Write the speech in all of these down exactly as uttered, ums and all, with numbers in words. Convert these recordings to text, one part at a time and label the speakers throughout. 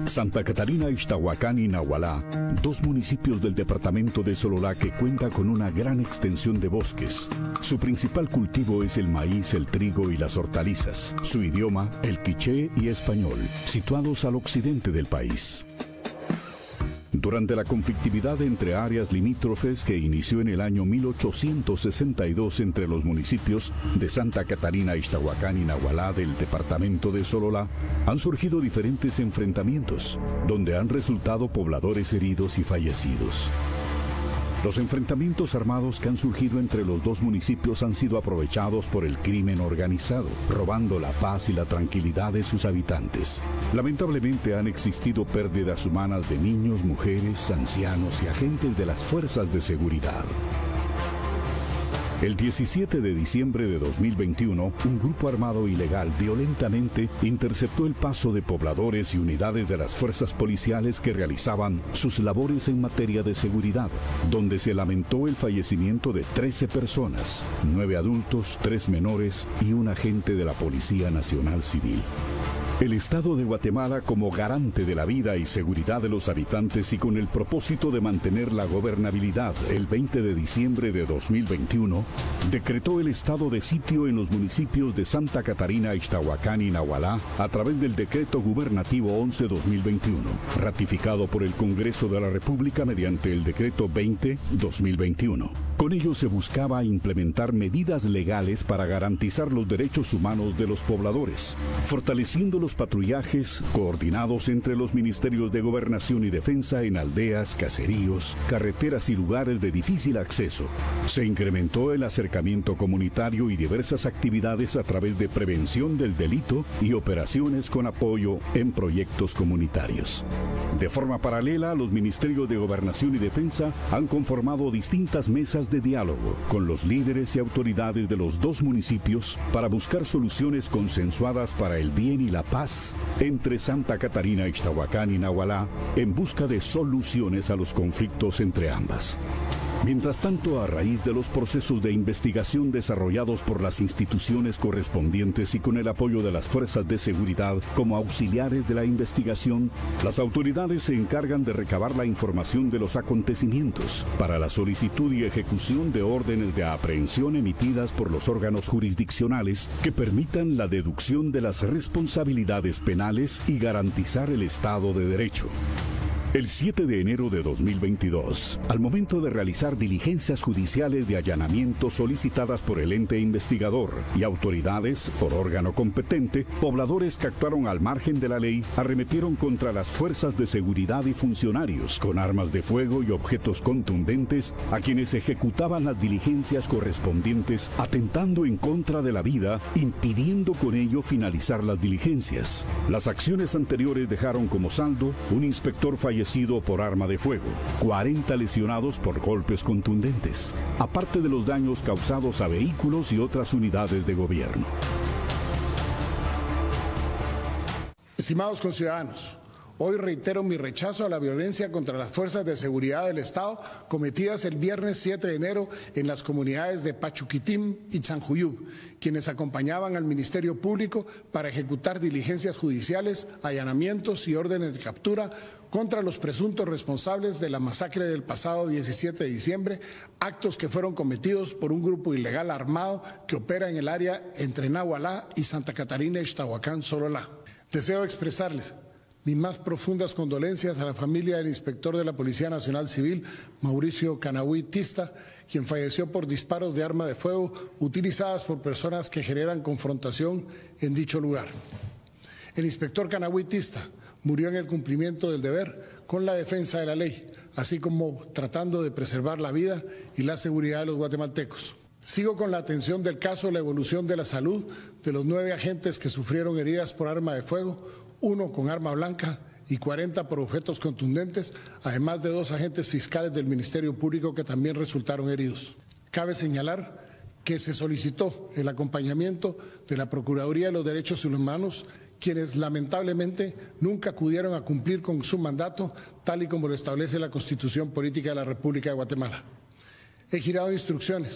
Speaker 1: Santa Catarina, Ixtahuacán y Nahualá, dos municipios del departamento de Sololá que cuenta con una gran extensión de bosques. Su principal cultivo es el maíz, el trigo y las hortalizas. Su idioma, el quiché y español, situados al occidente del país. Durante la conflictividad entre áreas limítrofes que inició en el año mil ochocientos sesenta y dos entre los municipios de Santa Catarina, Ixtahuacán y Nahualá del departamento de Sololá, han surgido diferentes enfrentamientos, donde han resultado pobladores heridos y fallecidos. Los enfrentamientos armados que han surgido entre los dos municipios han sido aprovechados por el crimen organizado, robando la paz y la tranquilidad de sus habitantes. Lamentablemente han existido pérdidas humanas de niños, mujeres, ancianos y agentes de las fuerzas de seguridad. El diecisiete de diciembre de dos mil veintiuno, un grupo armado ilegal violentamente interceptó el paso de pobladores y unidades de las fuerzas policiales que realizaban sus labores en materia de seguridad, donde se lamentó el fallecimiento de trece personas, nueve adultos, tres menores y un agente de la Policía Nacional Civil. El Estado de Guatemala, como garante de la vida y seguridad de los habitantes y con el propósito de mantener la gobernabilidad, el veinte de diciembre de dos mil veintiuno, decretó el estado de sitio en los municipios de Santa Catarina, Ixtahuacán y Nahualá a través del Decreto Gubernativo once guion dos mil veintiuno, ratificado por el Congreso de la República mediante el Decreto veinte guion dos mil veintiuno. Con ello se buscaba implementar medidas legales para garantizar los derechos humanos de los pobladores, fortaleciendo los patrullajes coordinados entre los ministerios de Gobernación y Defensa en aldeas, caseríos, carreteras y lugares de difícil acceso. Se incrementó el acercamiento comunitario y diversas actividades a través de prevención del delito y operaciones con apoyo en proyectos comunitarios. De forma paralela, los ministerios de Gobernación y Defensa han conformado distintas mesas de diálogo con los líderes y autoridades de los dos municipios para buscar soluciones consensuadas para el bien y la paz entre Santa Catarina, Ixtahuacán y Nahualá en busca de soluciones a los conflictos entre ambas. Mientras tanto, a raíz de los procesos de investigación desarrollados por las instituciones correspondientes y con el apoyo de las fuerzas de seguridad como auxiliares de la investigación, las autoridades se encargan de recabar la información de los acontecimientos para la solicitud y ejecución de órdenes de aprehensión emitidas por los órganos jurisdiccionales que permitan la deducción de las responsabilidades penales y garantizar el Estado de Derecho. El siete de enero de dos mil veintidós, al momento de realizar diligencias judiciales de allanamiento solicitadas por el ente investigador y autoridades por órgano competente, pobladores que actuaron al margen de la ley arremetieron contra las fuerzas de seguridad y funcionarios con armas de fuego y objetos contundentes a quienes ejecutaban las diligencias correspondientes, atentando en contra de la vida, impidiendo con ello finalizar las diligencias. Las acciones anteriores dejaron como saldo un inspector fallecido por arma de fuego, cuarenta lesionados por golpes contundentes, aparte de los daños causados a vehículos y otras unidades de gobierno.
Speaker 2: Estimados conciudadanos, hoy reitero mi rechazo a la violencia contra las fuerzas de seguridad del Estado cometidas el viernes siete de enero en las comunidades de Pachuquitim y Chanjuyú, quienes acompañaban al Ministerio Público para ejecutar diligencias judiciales, allanamientos y órdenes de captura contra los presuntos responsables de la masacre del pasado diecisiete de diciembre, actos que fueron cometidos por un grupo ilegal armado que opera en el área entre Nahualá y Santa Catarina, Ixtahuacán, Sololá. Deseo expresarles mis más profundas condolencias a la familia del inspector de la Policía Nacional Civil, Mauricio Canahui Tista, quien falleció por disparos de arma de fuego utilizadas por personas que generan confrontación en dicho lugar. El inspector Canahui Tista murió en el cumplimiento del deber con la defensa de la ley, así como tratando de preservar la vida y la seguridad de los guatemaltecos. Sigo con la atención del caso de la evolución de la salud de los nueve agentes que sufrieron heridas por arma de fuego, uno con arma blanca y cuarenta por objetos contundentes, además de dos agentes fiscales del Ministerio Público que también resultaron heridos. Cabe señalar que se solicitó el acompañamiento de la Procuraduría de los Derechos Humanos, quienes lamentablemente nunca acudieron a cumplir con su mandato, tal y como lo establece la Constitución Política de la República de Guatemala. He girado instrucciones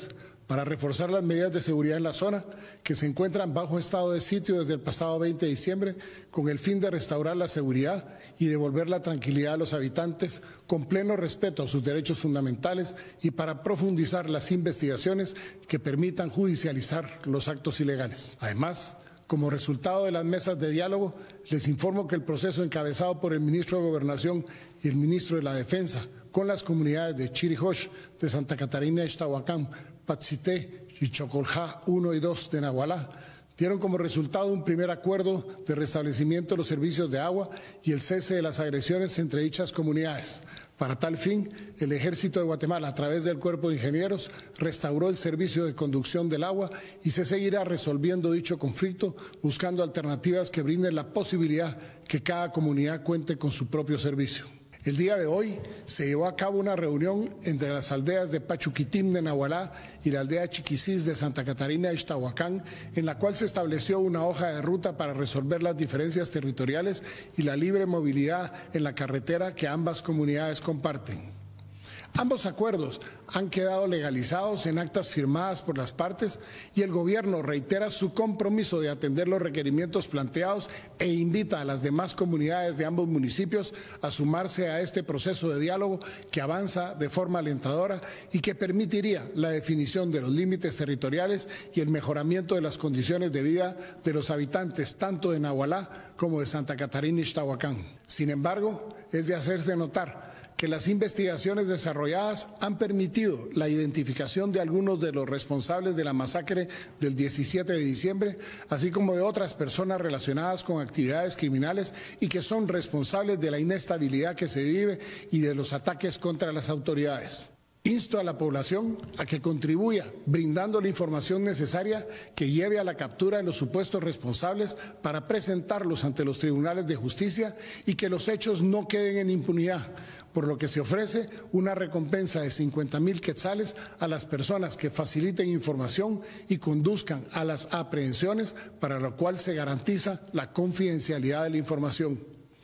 Speaker 2: para reforzar las medidas de seguridad en la zona, que se encuentran bajo estado de sitio desde el pasado veinte de diciembre, con el fin de restaurar la seguridad y devolver la tranquilidad a los habitantes con pleno respeto a sus derechos fundamentales y para profundizar las investigaciones que permitan judicializar los actos ilegales. Además, como resultado de las mesas de diálogo, les informo que el proceso encabezado por el ministro de Gobernación y el ministro de la Defensa con las comunidades de Chirijosh, de Santa Catarina, Ixtahuacán, Patzité y Chocoljá uno y dos de Nahualá, dieron como resultado un primer acuerdo de restablecimiento de los servicios de agua y el cese de las agresiones entre dichas comunidades. Para tal fin, el Ejército de Guatemala, a través del Cuerpo de Ingenieros, restauró el servicio de conducción del agua y se seguirá resolviendo dicho conflicto, buscando alternativas que brinden la posibilidad que cada comunidad cuente con su propio servicio. El día de hoy se llevó a cabo una reunión entre las aldeas de Pachuquitim de Nahualá y la aldea Chiquisís de Santa Catarina, Ixtahuacán, en la cual se estableció una hoja de ruta para resolver las diferencias territoriales y la libre movilidad en la carretera que ambas comunidades comparten. Ambos acuerdos han quedado legalizados en actas firmadas por las partes y el gobierno reitera su compromiso de atender los requerimientos planteados e invita a las demás comunidades de ambos municipios a sumarse a este proceso de diálogo que avanza de forma alentadora y que permitiría la definición de los límites territoriales y el mejoramiento de las condiciones de vida de los habitantes tanto de Nahualá como de Santa Catarina y Ixtahuacán. Sin embargo, es de hacerse notar que las investigaciones desarrolladas han permitido la identificación de algunos de los responsables de la masacre del diecisiete de diciembre, así como de otras personas relacionadas con actividades criminales y que son responsables de la inestabilidad que se vive y de los ataques contra las autoridades. Insto a la población a que contribuya brindando la información necesaria que lleve a la captura de los supuestos responsables para presentarlos ante los tribunales de justicia y que los hechos no queden en impunidad, por lo que se ofrece una recompensa de cincuenta mil quetzales a las personas que faciliten información y conduzcan a las aprehensiones, para lo cual se garantiza la confidencialidad de la información.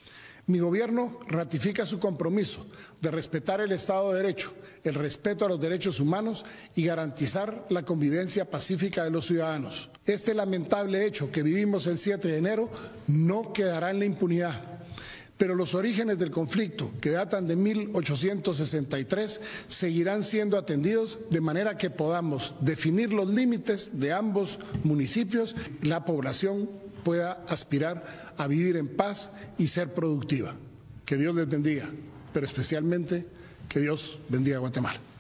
Speaker 2: Mi gobierno ratifica su compromiso de respetar el Estado de Derecho, el respeto a los derechos humanos y garantizar la convivencia pacífica de los ciudadanos. Este lamentable hecho que vivimos el siete de enero no quedará en la impunidad, pero los orígenes del conflicto, que datan de mil ochocientos sesenta y tres, seguirán siendo atendidos de manera que podamos definir los límites de ambos municipios y la población pueda aspirar a vivir en paz y ser productiva. Que Dios les bendiga, pero especialmente que Dios bendiga a Guatemala.